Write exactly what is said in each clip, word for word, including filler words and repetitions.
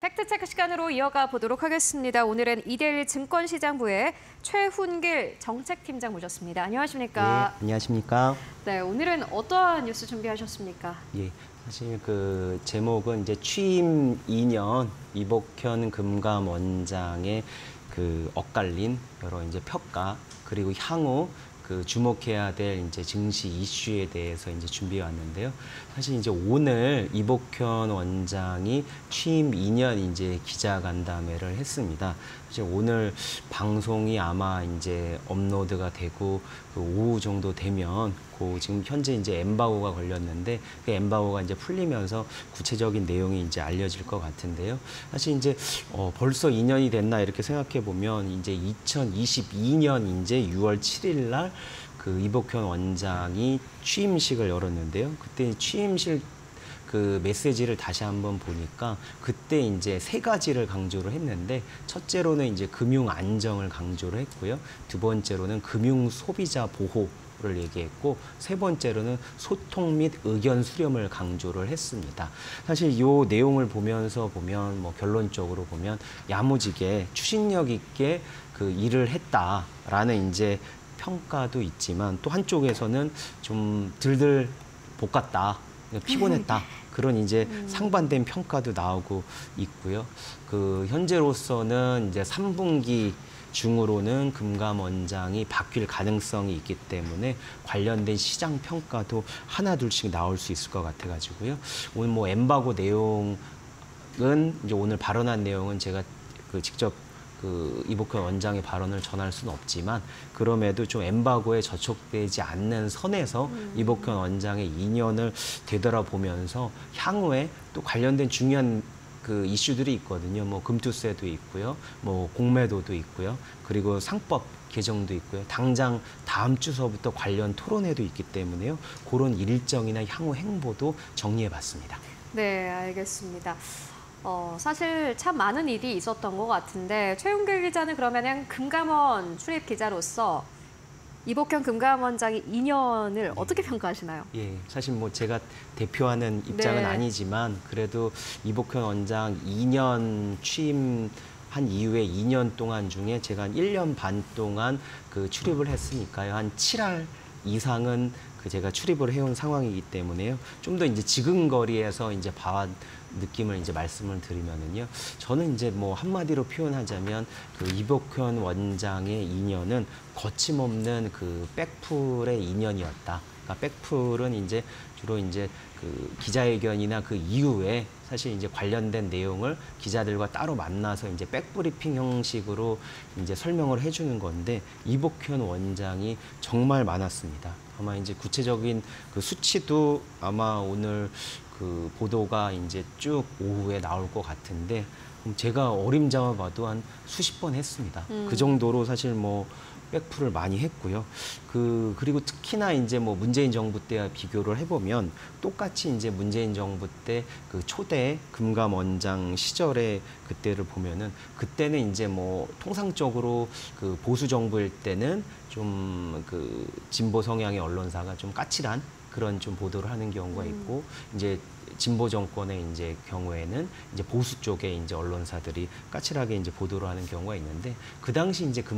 팩트체크 시간으로 이어가 보도록 하겠습니다. 오늘은 이데일리 증권시장부의 최훈길 정책팀장 모셨습니다. 안녕하십니까? 예, 안녕하십니까? 네, 오늘은 어떠한 뉴스 준비하셨습니까? 예, 사실 그 제목은 이제 취임 이 년 이복현 금감원장의 그 엇갈린 여러 이제 평가 그리고 향후 그 주목해야 될 이제 증시 이슈에 대해서 이제 준비해 왔는데요. 사실 이제 오늘 이복현 원장이 취임 이 년 이제 기자간담회를 했습니다. 사실 오늘 방송이 아마 이제 업로드가 되고 그 오후 정도 되면 그 지금 현재 이제 엠바고가 걸렸는데 그 엠바고가 이제 풀리면서 구체적인 내용이 이제 알려질 것 같은데요. 사실 이제 어 벌써 이 년이 됐나 이렇게 생각해 보면 이제 이천이십이 년 이제 유월 칠일 날 그 이복현 원장이 취임식을 열었는데요. 그때 취임식 그 메시지를 다시 한번 보니까 그때 이제 세 가지를 강조를 했는데 첫째로는 이제 금융 안정을 강조를 했고요. 두 번째로는 금융 소비자 보호를 얘기했고 세 번째로는 소통 및 의견 수렴을 강조를 했습니다. 사실 이 내용을 보면서 보면 뭐 결론적으로 보면 야무지게 추진력 있게 그 일을 했다라는 이제 평가도 있지만 또 한쪽에서는 좀 들들 볶았다. 피곤했다. 그런 이제 상반된 평가도 나오고 있고요. 그 현재로서는 이제 삼 분기 중으로는 금감원장이 바뀔 가능성이 있기 때문에 관련된 시장 평가도 하나 둘씩 나올 수 있을 것 같아가지고요. 오늘 뭐 엠바고 내용은 이제 오늘 발언한 내용은 제가 그 직접 그 이복현 원장의 발언을 전할 수는 없지만 그럼에도 좀 엠바고에 저촉되지 않는 선에서 음. 이복현 원장의 이 년을 되돌아보면서 향후에 또 관련된 중요한 그 이슈들이 있거든요. 뭐 금투세도 있고요, 뭐 공매도도 있고요, 그리고 상법 개정도 있고요. 당장 다음 주서부터 관련 토론회도 있기 때문에요. 그런 일정이나 향후 행보도 정리해봤습니다. 네, 알겠습니다. 어, 사실 참 많은 일이 있었던 것 같은데 최훈길 기자는 그러면은 금감원 출입 기자로서 이복현 금감원장이 이 년을 네. 어떻게 평가하시나요? 예, 사실 뭐 제가 대표하는 입장은 네. 아니지만 그래도 이복현 원장 이 년 취임 한 이후에 이 년 동안 중에 제가 한 일 년 반 동안 그 출입을 했으니까요. 한 칠 할 이상은 그 제가 출입을 해온 상황이기 때문에요. 좀 더 이제 지근거리에서 이제 봐왔 느낌을 이제 말씀을 드리면은요. 저는 이제 뭐 한마디로 표현하자면 그 이복현 원장의 이 년은 거침없는 그 백풀의 이 년이었다. 그러니까 백풀은 이제 주로 이제 그 기자회견이나 그 이후에 사실 이제 관련된 내용을 기자들과 따로 만나서 이제 백브리핑 형식으로 이제 설명을 해주는 건데 이복현 원장이 정말 많았습니다. 아마 이제 구체적인 그 수치도 아마 오늘 그 보도가 이제 쭉 오후에 나올 것 같은데 제가 어림잡아 봐도 한 수십 번 했습니다. 음. 그 정도로 사실 뭐 백풀을 많이 했고요. 그 그리고 특히나 이제 뭐 문재인 정부 때와 비교를 해보면 똑같이 이제 문재인 정부 때 그 초대 금감원장 시절에 그때를 보면은 그때는 이제 뭐 통상적으로 그 보수 정부일 때는 좀 그 진보 성향의 언론사가 좀 까칠한 그런 좀 보도를 하는 경우가 있고 음. 이제 진보 정권의 이제 경우에는 이제 보수 쪽의 이제 언론사들이 까칠하게 이제 보도를 하는 경우가 있는데 그 당시 이제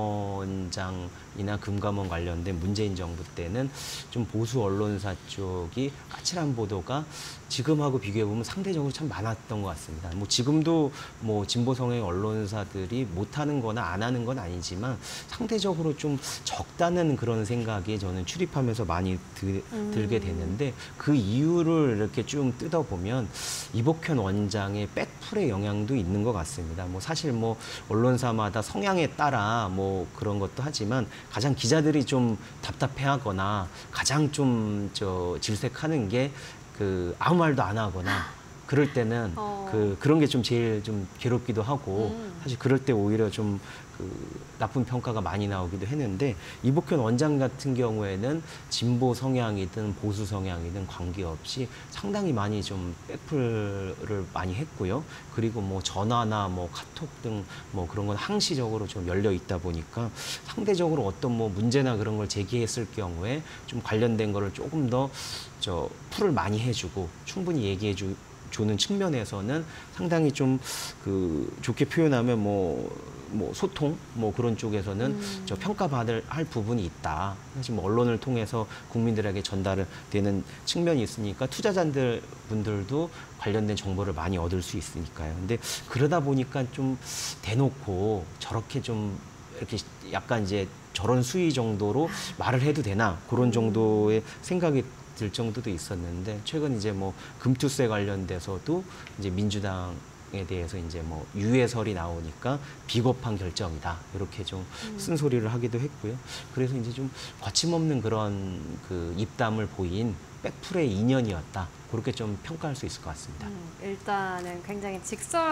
금감원장이나 금감원 관련된 문재인 정부 때는 좀 보수 언론사 쪽이 까칠한 보도가 지금하고 비교해 보면 상대적으로 참 많았던 것 같습니다. 뭐 지금도 뭐 진보 성향의 언론사들이 못하는 거나 안 하는 건 아니지만 상대적으로 좀 적다는 그런 생각이 저는 출입하면서 많이 들, 음. 들게 되는데 그 이유를 이렇게 쭉 뜯어보면 이복현 원장의 백풀의 영향도 있는 것 같습니다. 뭐 사실 뭐 언론사마다 성향에 따라 뭐 그런 것도 하지만 가장 기자들이 좀 답답해하거나 가장 좀 저 질색하는 게 그 아무 말도 안 하거나 그럴 때는 어. 그 그런 게 좀 제일 좀 괴롭기도 하고 음. 사실 그럴 때 오히려 좀 그 나쁜 평가가 많이 나오기도 했는데 이복현 원장 같은 경우에는 진보 성향이든 보수 성향이든 관계없이 상당히 많이 좀 백풀을 많이 했고요. 그리고 뭐 전화나 뭐 카톡 등 뭐 그런 건 항시적으로 좀 열려 있다 보니까 상대적으로 어떤 뭐 문제나 그런 걸 제기했을 경우에 좀 관련된 거를 조금 더 저 풀을 많이 해주고 충분히 얘기해주 주는 측면에서는 상당히 좀 그 좋게 표현하면 뭐, 뭐 소통 뭐 그런 쪽에서는 음. 저 평가받을 할 부분이 있다. 사실 뭐 언론을 통해서 국민들에게 전달을 되는 측면이 있으니까 투자자들 분들도 관련된 정보를 많이 얻을 수 있으니까요. 근데 그러다 보니까 좀 대놓고 저렇게 좀 이렇게 약간 이제 저런 수위 정도로 말을 해도 되나 그런 정도의 생각이 들 정도도 있었는데 최근 이제 뭐 금투세 관련돼서도 이제 민주당에 대해서 이제 뭐 유해설이 나오니까 비겁한 결정이다 이렇게 좀 쓴소리를 하기도 했고요. 그래서 이제 좀 거침없는 그런 그 입담을 보인 백풀의 이 년이었다 그렇게 좀 평가할 수 있을 것 같습니다. 음, 일단은 굉장히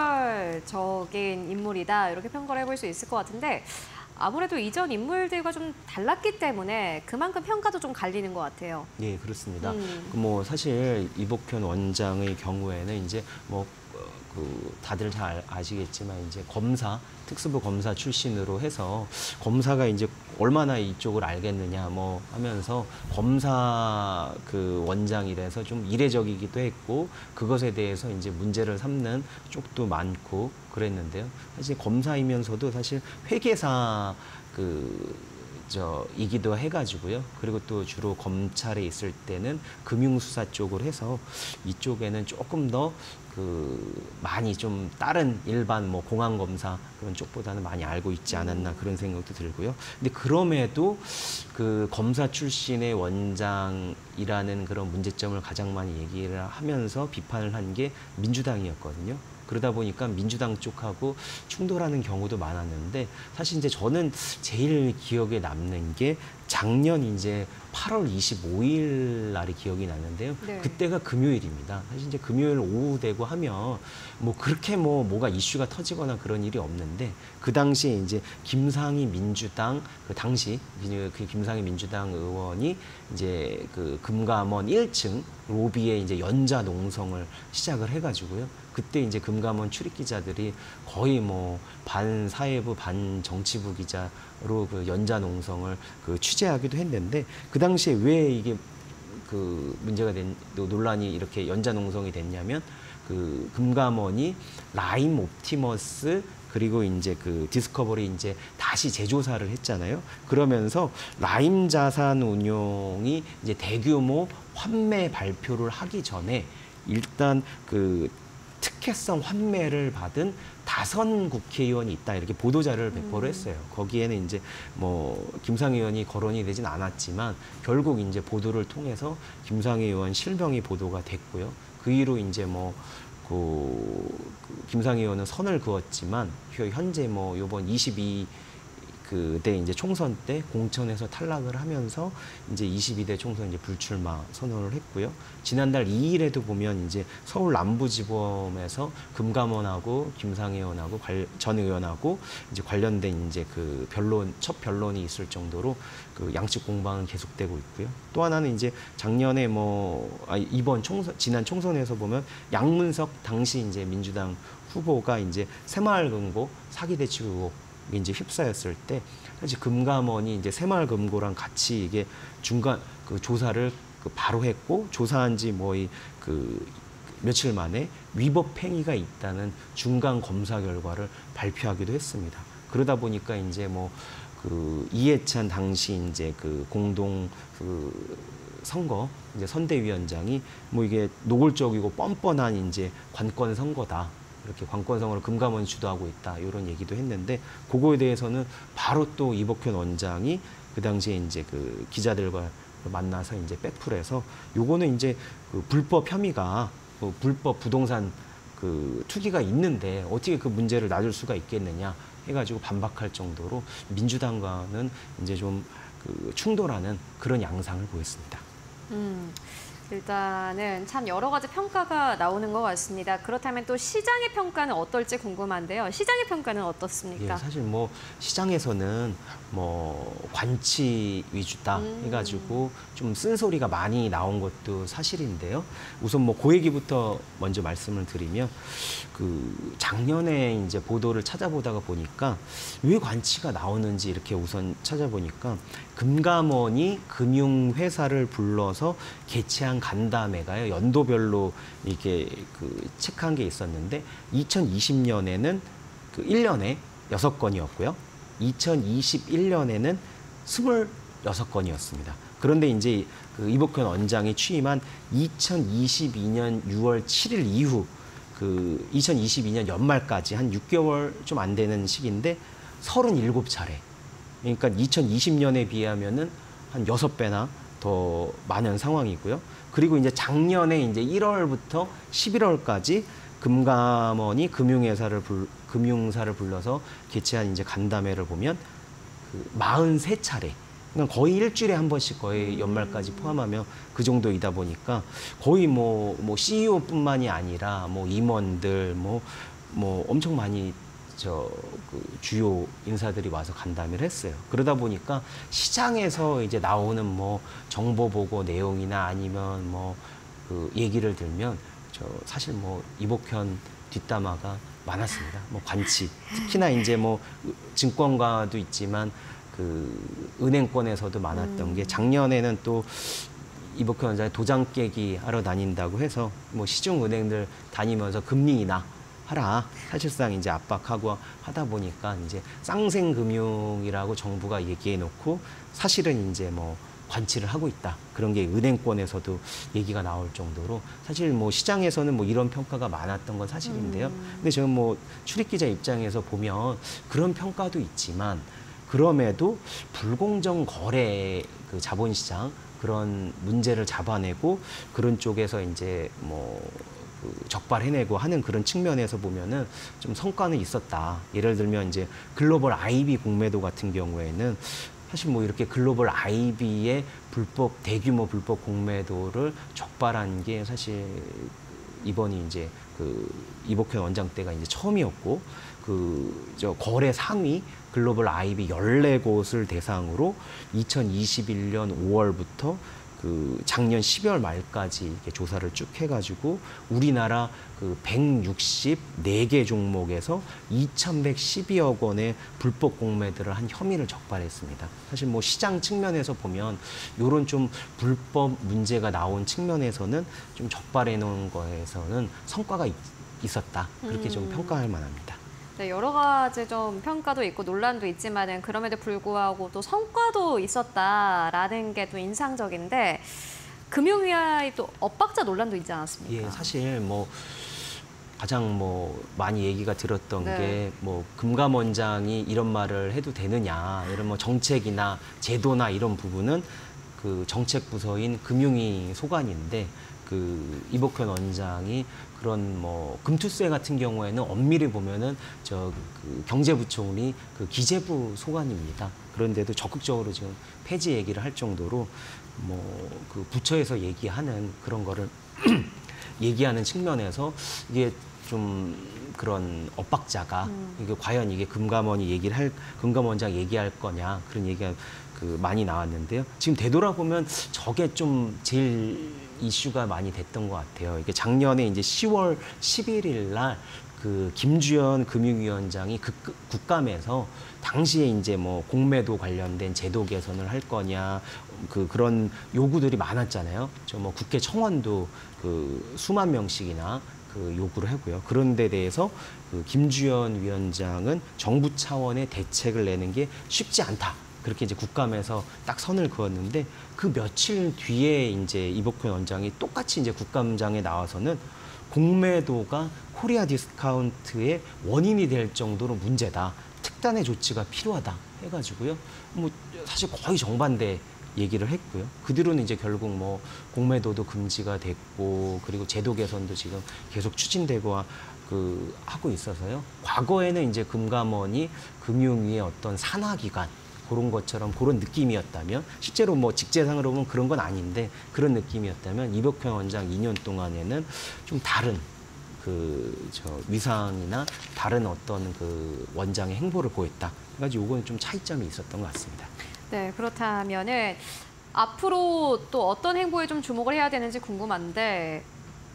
직설적인 인물이다 이렇게 평가를 해볼 수 있을 것 같은데 아무래도 이전 인물들과 좀 달랐기 때문에 그만큼 평가도 좀 갈리는 것 같아요. 예, 그렇습니다. 음. 그 뭐 사실 이복현 원장의 경우에는 이제 뭐 그 다들 잘 아시겠지만 이제 검사 특수부 검사 출신으로 해서 검사가 이제 얼마나 이쪽을 알겠느냐 뭐 하면서 검사 그 원장이라서 좀 이례적이기도 했고 그것에 대해서 이제 문제를 삼는 쪽도 많고 그랬는데요. 사실 검사이면서도 사실 회계사 그 저 이기도 해가지고요. 그리고 또 주로 검찰에 있을 때는 금융수사 쪽을 해서 이쪽에는 조금 더 그 많이 좀 다른 일반 뭐 공안 검사 그런 쪽보다는 많이 알고 있지 않았나 그런 생각도 들고요. 근데 그럼에도 그 검사 출신의 원장이라는 그런 문제점을 가장 많이 얘기를 하면서 비판을 한 게 민주당이었거든요. 그러다 보니까 민주당 쪽하고 충돌하는 경우도 많았는데 사실 이제 저는 제일 기억에 남는 게 작년 이제 팔월 이십오일 날이 기억이 나는데요. 네. 그때가 금요일입니다. 사실 이제 금요일 오후 되고 하면 뭐 그렇게 뭐 뭐가 이슈가 터지거나 그런 일이 없는데 그 당시에 이제 김상희 민주당 그 당시 그 김상희 민주당 의원이 이제 그 금감원 일 층 로비에 이제 연자 농성을 시작을 해가지고요. 그때 이제 금감원 출입 기자들이 거의 뭐 반 사회부 반 정치부 기자로 그 연자 농성을 그 취재하기도 했는데 그 당시에 왜 이게 그 문제가 된 논란이 이렇게 연자 농성이 됐냐면 그 금감원이 라임 옵티머스 그리고 이제 그 디스커버리 이제 다시 재조사를 했잖아요. 그러면서 라임 자산 운용이 이제 대규모 환매 발표를 하기 전에 일단 그 특혜성 환매를 받은 다선 국회의원이 있다 이렇게 보도자료를 배포를 했어요. 거기에는 이제 뭐 김상희 의원이 거론이 되진 않았지만 결국 이제 보도를 통해서 김상희 의원 실명이 보도가 됐고요. 그 이후로 이제 뭐 그 김상희 의원은 선을 그었지만 현재 뭐 요번 이십이 그때 이제 총선 때 공천에서 탈락을 하면서 이제 이십이 대 총선 이제 불출마 선언을 했고요. 지난달 이 일에도 보면 이제 서울 남부지법에서 금감원하고 김상희 의원하고 전 의원하고 이제 관련된 이제 그 변론 첫 변론이 있을 정도로 그 양측 공방은 계속되고 있고요. 또 하나는 이제 작년에 뭐 아, 이번 총선 지난 총선에서 보면 양문석 당시 이제 민주당 후보가 이제 새마을금고 사기 대책 의혹 이제 휩싸였을 때 사실 금감원이 이제 새마을금고랑 같이 이게 중간 그 조사를 그 바로 했고 조사한 지 뭐 그 며칠 만에 위법 행위가 있다는 중간 검사 결과를 발표하기도 했습니다. 그러다 보니까 이제 뭐 그 이해찬 당시 이제 그 공동 그 선거 이제 선대위원장이 뭐 이게 노골적이고 뻔뻔한 이제 관권 선거다. 이렇게 관권 선거를 금감원이 주도하고 있다 이런 얘기도 했는데 그거에 대해서는 바로 또 이복현 원장이 그 당시에 이제 그 기자들과 만나서 이제 백풀에서 요거는 이제 그 불법 혐의가 그 불법 부동산 그 투기가 있는데 어떻게 그 문제를 놔둘 수가 있겠느냐 해가지고 반박할 정도로 민주당과는 이제 좀 그 충돌하는 그런 양상을 보였습니다. 음. 일단은 참 여러 가지 평가가 나오는 것 같습니다. 그렇다면 또 시장의 평가는 어떨지 궁금한데요. 시장의 평가는 어떻습니까? 예, 사실 뭐 시장에서는 뭐 관치 위주다 음. 해가지고 좀 쓴소리가 많이 나온 것도 사실인데요. 우선 뭐 그 얘기부터 먼저 말씀을 드리면 그 작년에 이제 보도를 찾아보다가 보니까 왜 관치가 나오는지 이렇게 우선 찾아보니까 금감원이 금융회사를 불러서 개최한 기장 간담회가요. 연도별로 이게 그 체크한 게 있었는데 이천이십 년에는 그 일 년에 여섯 건이었고요. 이천이십일 년에는 스물여섯 건이었습니다. 그런데 이제 그 이복현 원장이 취임한 이천이십이 년 유월 칠일 이후 그 이천이십이 년 연말까지 한 육 개월 좀 안 되는 시기인데 서른일곱 차례. 그러니까 이천이십 년에 비하면은 한 여섯 배나 더 많은 상황이고요. 그리고 이제 작년에 이제 일월부터 십일월까지 금감원이 금융회사를 불, 금융사를 불러서 개최한 이제 간담회를 보면 그 사십삼 차례. 그러니까 거의 일주일에 한 번씩 거의 연말까지 포함하면 그 정도이다 보니까 거의 뭐, 뭐 씨이오뿐만이 아니라 뭐 임원들 뭐, 뭐 엄청 많이 저 그 주요 인사들이 와서 간담회를 했어요. 그러다 보니까 시장에서 이제 나오는 뭐 정보 보고 내용이나 아니면 뭐 그 얘기를 들면 저 사실 뭐 이복현 뒷담화가 많았습니다. 뭐 관치 특히나 이제 뭐 증권가도 있지만 그 은행권에서도 많았던 게 작년에는 또 이복현 원장이 도장 깨기 하러 다닌다고 해서 뭐 시중 은행들 다니면서 금리 인하 하라 사실상 이제 압박하고 하다 보니까 이제 쌍생금융이라고 정부가 얘기해 놓고 사실은 이제 뭐 관치를 하고 있다. 그런 게 은행권에서도 얘기가 나올 정도로 사실 뭐 시장에서는 뭐 이런 평가가 많았던 건 사실인데요. 근데 저는 뭐 출입기자 입장에서 보면 그런 평가도 있지만 그럼에도 불공정 거래 그 자본시장 그런 문제를 잡아내고 그런 쪽에서 이제 뭐 그 적발해내고 하는 그런 측면에서 보면은 좀 성과는 있었다. 예를 들면 이제 글로벌 아이비 공매도 같은 경우에는 사실 뭐 이렇게 글로벌 아이비의 불법 대규모 불법 공매도를 적발한 게 사실 이번이 이제 그 이복현 원장 때가 이제 처음이었고 그 저 거래 상위 글로벌 아이비 열네 곳을 대상으로 이천이십일 년 오월부터 그 작년 십이월 말까지 이렇게 조사를 쭉 해가지고 우리나라 그 백육십사 개 종목에서 이천백십이억 원의 불법 공매도를 한 혐의를 적발했습니다. 사실 뭐 시장 측면에서 보면 이런 좀 불법 문제가 나온 측면에서는 좀 적발해 놓은 거에서는 성과가 있, 있었다. 그렇게 좀 평가할 만합니다. 네, 여러 가지 좀 평가도 있고 논란도 있지만은 그럼에도 불구하고 또 성과도 있었다라는 게 또 인상적인데 금융위와의 또 엇박자 논란도 있지 않았습니까? 예, 사실 뭐 가장 뭐 많이 얘기가 들었던 네. 게 뭐 금감원장이 이런 말을 해도 되느냐 이런 뭐 정책이나 제도나 이런 부분은 그 정책 부서인 금융위 소관인데 그 이복현 원장이 그런 뭐 금투세 같은 경우에는 엄밀히 보면은 저 그 경제부총리 그 기재부 소관입니다. 그런데도 적극적으로 지금 폐지 얘기를 할 정도로 뭐 그 부처에서 얘기하는 그런 거를 얘기하는 측면에서 이게 좀 그런 엇박자가 음. 이게 과연 이게 금감원이 얘기를 할 금감원장 얘기할 거냐 그런 얘기가 그 많이 나왔는데요. 지금 되돌아보면 저게 좀 제일 이슈가 많이 됐던 것 같아요. 이게 작년에 이제 시월 십일일 날 그 김주현 금융위원장이 그 국감에서 당시에 이제 뭐 공매도 관련된 제도 개선을 할 거냐 그 그런 요구들이 많았잖아요. 저 뭐 국회 청원도 그 수만 명씩이나 그 요구를 하고요. 그런 데 대해서 그 김주현 위원장은 정부 차원의 대책을 내는 게 쉽지 않다. 그렇게 이제 국감에서 딱 선을 그었는데 그 며칠 뒤에 이제 이복현 원장이 똑같이 이제 국감장에 나와서는 공매도가 코리아 디스카운트의 원인이 될 정도로 문제다. 특단의 조치가 필요하다. 해가지고요. 뭐 사실 거의 정반대 얘기를 했고요. 그 뒤로는 이제 결국 뭐 공매도도 금지가 됐고 그리고 제도 개선도 지금 계속 추진되고 그 하고 있어서요. 과거에는 이제 금감원이 금융위의 어떤 산하기관 그런 것처럼 그런 느낌이었다면 실제로 뭐 직제상으로 보면 그런 건 아닌데 그런 느낌이었다면 이복현 원장 이 년 동안에는 좀 다른 그 저 위상이나 다른 어떤 그 원장의 행보를 보였다. 그래가지고 이거는 좀 차이점이 있었던 것 같습니다. 네, 그렇다면은 앞으로 또 어떤 행보에 좀 주목을 해야 되는지 궁금한데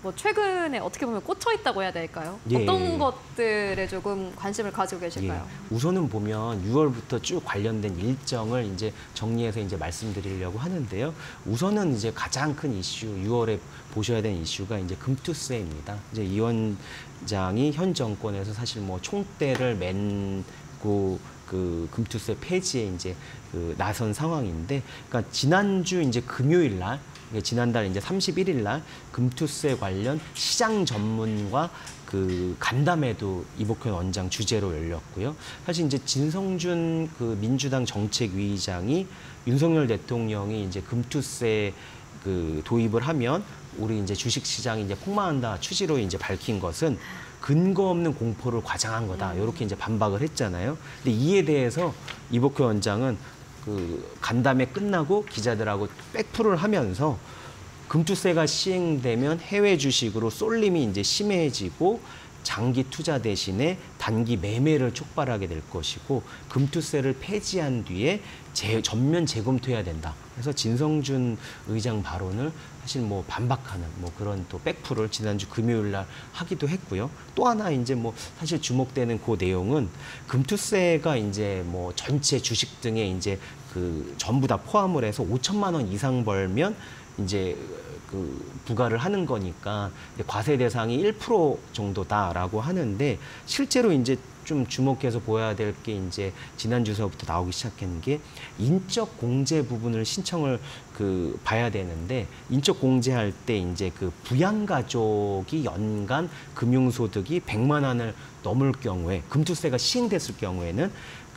뭐 최근에 어떻게 보면 꽂혀 있다고 해야 될까요? 예. 어떤 것들에 조금 관심을 가지고 계실까요? 예. 우선은 보면 유월부터 쭉 관련된 일정을 이제 정리해서 이제 말씀드리려고 하는데요. 우선은 이제 가장 큰 이슈, 유월에 보셔야 되는 이슈가 이제 금투세입니다. 이제 이 원장이 현 정권에서 사실 뭐 총대를 맨고 그 금투세 폐지에 이제 그 나선 상황인데, 그러니까 지난주 이제 금요일 날, 지난달 이제 삼십일 일 날 금투세 관련 시장 전문가 그 간담회도 이복현 원장 주재로 열렸고요. 사실 이제 진성준 그 민주당 정책위의장이 윤석열 대통령이 이제 금투세 그 도입을 하면 우리 이제 주식 시장이 이제 폭망한다 취지로 이제 밝힌 것은 근거 없는 공포를 과장한 거다. 이렇게 이제 반박을 했잖아요. 근데 이에 대해서 이복현 원장은 그 간담회 끝나고 기자들하고 백프를 하면서 금투세가 시행되면 해외 주식으로 쏠림이 이제 심해지고 장기 투자 대신에 단기 매매를 촉발하게 될 것이고, 금투세를 폐지한 뒤에 재, 전면 재검토해야 된다. 그래서 진성준 의장 발언을 사실 뭐 반박하는 뭐 그런 또 백프를 지난주 금요일 날 하기도 했고요. 또 하나 이제 뭐 사실 주목되는 그 내용은 금투세가 이제 뭐 전체 주식 등에 이제 그 전부 다 포함을 해서 오천만 원 이상 벌면 이제 그 부과를 하는 거니까 과세 대상이 일 퍼센트 정도다라고 하는데, 실제로 이제 좀 주목해서 보아야 될 게 이제 지난주서부터 나오기 시작한 게 인적 공제 부분을 신청을 그 봐야 되는데, 인적 공제할 때 이제 그 부양 가족이 연간 금융소득이 백만 원을 넘을 경우에, 금투세가 시행됐을 경우에는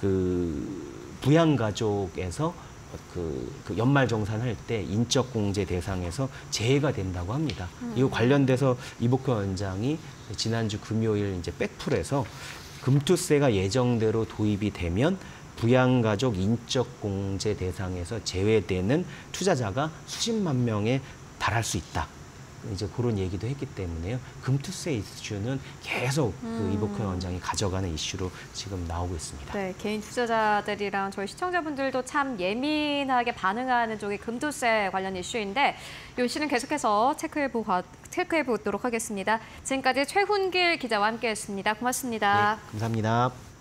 그 부양 가족에서 그, 그 연말정산할 때 인적공제 대상에서 제외가 된다고 합니다. 음. 이거 관련돼서 이복현 원장이 지난주 금요일 이제 백풀에서 금투세가 예정대로 도입이 되면 부양가족 인적공제 대상에서 제외되는 투자자가 수십만 명에 달할 수 있다. 이제 그런 얘기도 했기 때문에요. 금투세 이슈는 계속 음. 그 이복현 원장이 가져가는 이슈로 지금 나오고 있습니다. 네, 개인 투자자들이랑 저희 시청자분들도 참 예민하게 반응하는 쪽이 금투세 관련 이슈인데, 이 이슈는 계속해서 체크해 보 체크해 보도록 하겠습니다. 지금까지 최훈길 기자와 함께했습니다. 고맙습니다. 네, 감사합니다.